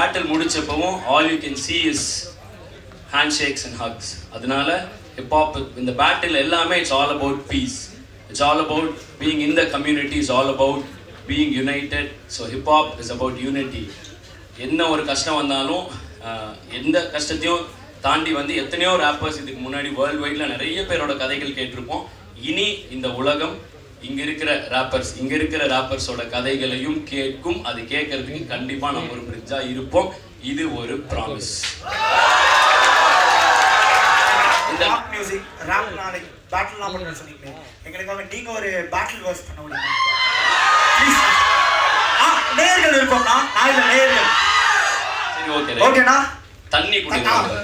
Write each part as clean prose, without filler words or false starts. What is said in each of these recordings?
battle முடிச்சப்பவும் all you can see is handshakes and hugs. அதனால hip hop in the battle எல்லாமே it's all about peace. It's all about being in the community. It's all about being united. So hip hop is about unity. என்ன ஒரு கஷ்டம் வந்தாலும் எந்த கஷ்டத்தையும் தாண்டி வந்து எத்தனையோ rappers இதுக்கு முன்னாடி வேர்ல்ட் வைட்ல நிறைய பேரோட கதைகள் கேட்டிருப்போம். இனி இந்த உலகம் இங்க இருக்கிற ராப்பர்ஸோட கதைகளையும் கேட்கும். அது கேட்கறதுக்கு கண்டிப்பா நம்ம ஒரு பிரிட்ஜா இருப்போம். இது ஒரு ப்ராமிஸ். இந்த ராப் மியூசிக் ராப் நாளைக்கு பேட்டில்லாம் பண்ண சொன்னீங்க. எங்களுக்காக நீங்க ஒரு பேட்டில் வர்ஸ் பண்ண முடியுமா? ப்ளீஸ். நேயர்கள் இருப்போம்னா நாளைக்கு நேயர்கள். சரி ஓகே. ஓகேனா? தண்ணி குடிங்க.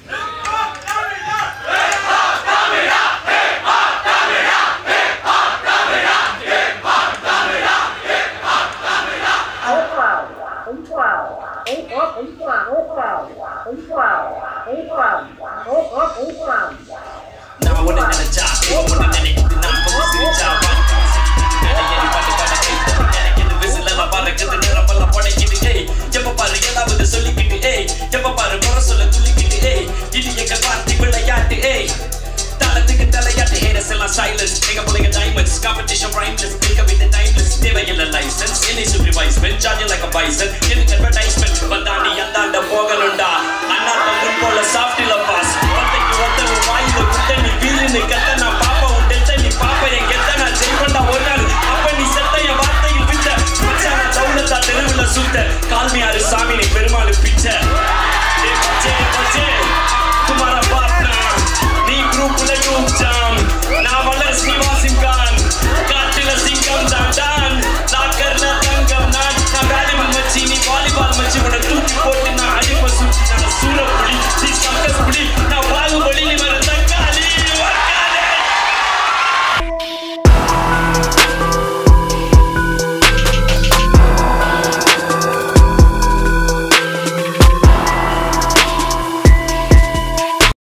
Silence, nigga pulling a diamonds, competition rhymeless, think of it the timeless, never yell a license, any supervisement, charge you like a bison, getting a